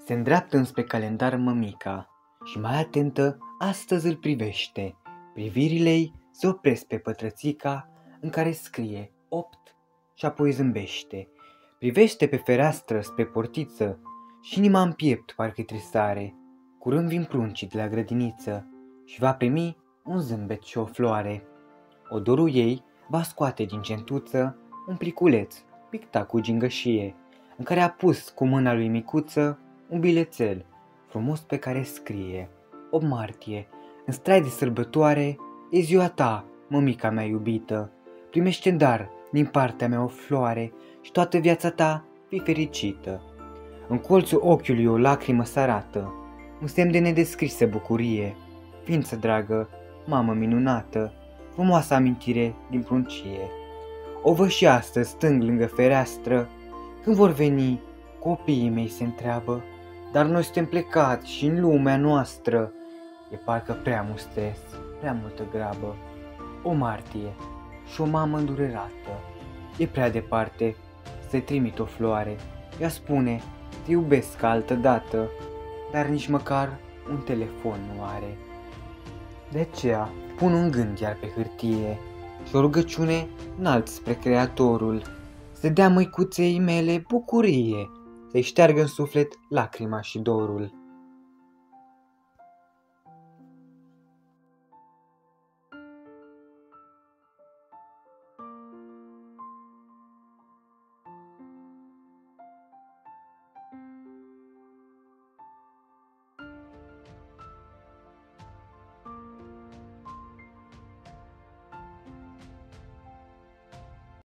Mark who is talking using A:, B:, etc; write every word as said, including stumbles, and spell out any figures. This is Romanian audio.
A: Se îndreaptă înspre calendar mămica și mai atentă astăzi îl privește. Privirile-i se opresc pe pătrățica în care scrie opt și apoi zâmbește. Privește pe fereastră spre portiță și inima în piept parcă trisare. Curând vin pruncii de la grădiniță și va primi un zâmbet și o floare. Odorul ei va scoate din centuță un pliculeț pictat cu gingășie, în care a pus cu mâna lui micuță un bilețel frumos pe care scrie: opt martie, în strai de sărbătoare, e ziua ta, mămica mea iubită. Primește în dar din partea mea o floare și toată viața ta fii fericită. În colțul ochiului o lacrimă s-arată, un semn de nedescrisă bucurie. Ființă dragă, mamă minunată, frumoasă amintire din pruncie. O văd și astăzi stând lângă fereastră, când vor veni copiii mei se întreabă, dar noi suntem plecați și în lumea noastră e parcă prea mult stres, prea multă grabă. O martie și o mamă îndurerată, e prea departe să-i trimit o floare. Ea spune, te iubesc altă dată, dar nici măcar un telefon nu are. De aceea pun un gând iar pe hârtie și o rugăciune înalt spre Creatorul, să dea măicuței mele bucurie, să-i șteargă în suflet lacrima și dorul.